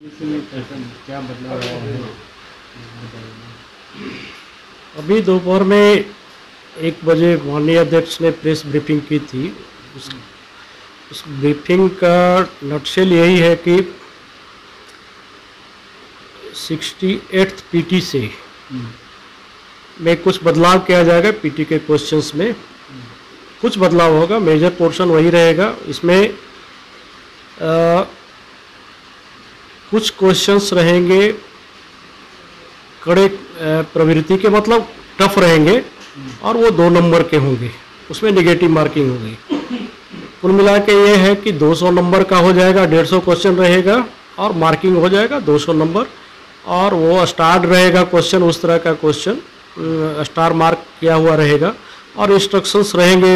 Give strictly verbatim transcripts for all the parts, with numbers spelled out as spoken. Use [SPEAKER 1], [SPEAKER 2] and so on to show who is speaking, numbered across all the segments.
[SPEAKER 1] इसमें कैसा क्या बदलाव आया है
[SPEAKER 2] अभी दोपहर में एक बजे माननीय अध्यक्ष ने प्रेस ब्रीफिंग की थी। उस, उस ब्रीफिंग का नटशेल यही है कि सिक्सटी एट्थ पीटी से में कुछ बदलाव किया जाएगा। पीटी के क्वेश्चंस में कुछ बदलाव होगा, मेजर पोर्शन वही रहेगा। इसमें आ, कुछ क्वेश्चंस रहेंगे कड़े प्रवृत्ति के, मतलब टफ रहेंगे और वो दो नंबर के होंगे, उसमें नेगेटिव मार्किंग होगी। कुल मिला के ये है कि दो सौ नंबर का हो जाएगा, डेढ़ सौ क्वेश्चन रहेगा और मार्किंग हो जाएगा दो सौ नंबर। और वो स्टार्ड रहेगा क्वेश्चन, उस तरह का क्वेश्चन स्टार मार्क किया हुआ रहेगा। और इंस्ट्रक्शंस रहेंगे,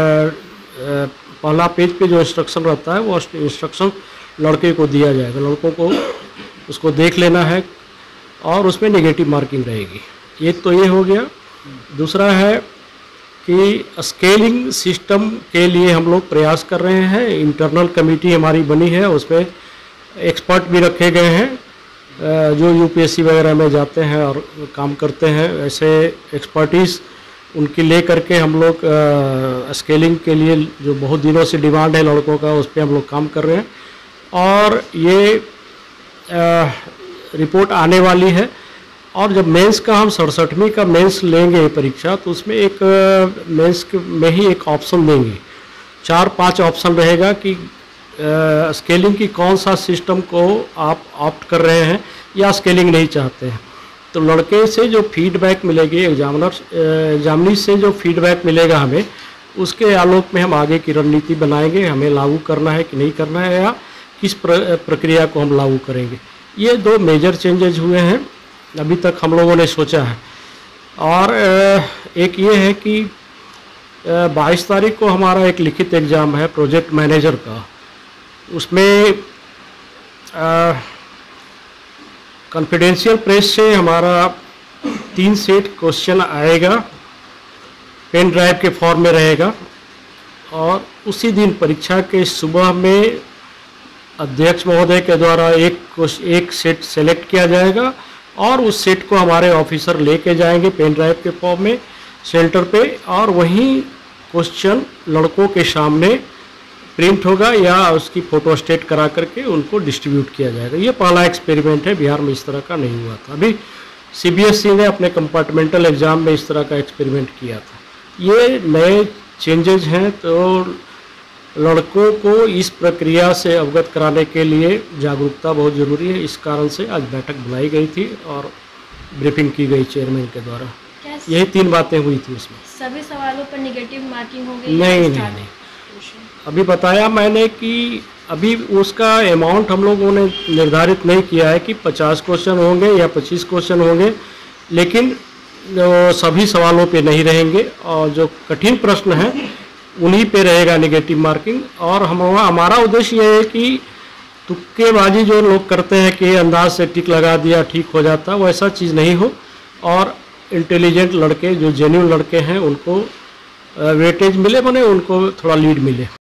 [SPEAKER 2] पहला पेज पे जो इंस्ट्रक्शन रहता है वो इंस्ट्रक्शन लड़के को दिया जाएगा, लड़कों को उसको देख लेना है और उसमें नेगेटिव मार्किंग रहेगी। एक तो ये हो गया। दूसरा है कि स्केलिंग सिस्टम के लिए हम लोग प्रयास कर रहे हैं। इंटरनल कमेटी हमारी बनी है, उसमें एक्सपर्ट भी रखे गए हैं जो यूपीएससी वगैरह में जाते हैं और काम करते हैं। ऐसे एक्सपर्टीज़ उनकी ले करके हम लोग स्केलिंग के लिए जो बहुत दिनों से डिमांड है लड़कों का, उस पर हम लोग काम कर रहे हैं और ये आ, रिपोर्ट आने वाली है। और जब मेंस का हम सड़सठवीं का मेंस लेंगे परीक्षा, तो उसमें एक मेंस में ही एक ऑप्शन देंगे, चार पांच ऑप्शन रहेगा कि आ, स्केलिंग की कौन सा सिस्टम को आप ऑप्ट कर रहे हैं या स्केलिंग नहीं चाहते हैं। तो लड़के से जो फीडबैक मिलेगी, एग्जामिनर एग्जामिनी से जो फीडबैक मिलेगा हमें, उसके आलोक में हम आगे की रणनीति बनाएंगे, हमें लागू करना है कि नहीं करना है या किस प्र, प्रक्रिया को हम लागू करेंगे। ये दो मेजर चेंजेज हुए हैं अभी तक हम लोगों ने सोचा है। और एक ये है कि बाईस तारीख को हमारा एक लिखित एग्ज़ाम है प्रोजेक्ट मैनेजर का। उसमें कॉन्फिडेंशियल प्रेस से हमारा तीन सेट क्वेश्चन आएगा, पेन ड्राइव के फॉर्म में रहेगा। और उसी दिन परीक्षा के सुबह में अध्यक्ष महोदय के द्वारा एक एक सेट सेलेक्ट किया जाएगा और उस सेट को हमारे ऑफिसर लेके जाएंगे पेन ड्राइव के फॉर्म में सेंटर पे, और वहीं क्वेश्चन लड़कों के सामने प्रिंट होगा या उसकी फ़ोटो स्टेट करा करके उनको डिस्ट्रीब्यूट किया जाएगा। ये पहला एक्सपेरिमेंट है, बिहार में इस तरह का नहीं हुआ था। अभी सीबीएसई ने अपने कंपार्टमेंटल एग्ज़ाम में इस तरह का एक्सपेरिमेंट किया था। ये नए चेंजेज हैं, तो लड़कों को इस प्रक्रिया से अवगत कराने के लिए जागरूकता बहुत ज़रूरी है। इस कारण से आज बैठक बुलाई गई थी और ब्रीफिंग की गई चेयरमैन के द्वारा। यही तीन बातें हुई थी उसमें।
[SPEAKER 3] सभी सवालों पर नेगेटिव मार्किंग हो गई?
[SPEAKER 2] नहीं नहीं नहीं, अभी बताया मैंने कि अभी उसका अमाउंट हम लोगों ने निर्धारित नहीं किया है कि पचास क्वेश्चन होंगे या पच्चीस क्वेश्चन होंगे, लेकिन सभी सवालों पे नहीं रहेंगे और जो कठिन प्रश्न हैं उन्हीं पे रहेगा नेगेटिव मार्किंग। और हम हमारा उद्देश्य ये है कि तुक्केबाजी जो लोग करते हैं कि अंदाज से टिक लगा दिया ठीक हो जाता, वो ऐसा चीज़ नहीं हो और इंटेलिजेंट लड़के जो जेन्युइन लड़के हैं उनको वेटेज मिले, बने उनको थोड़ा लीड मिले।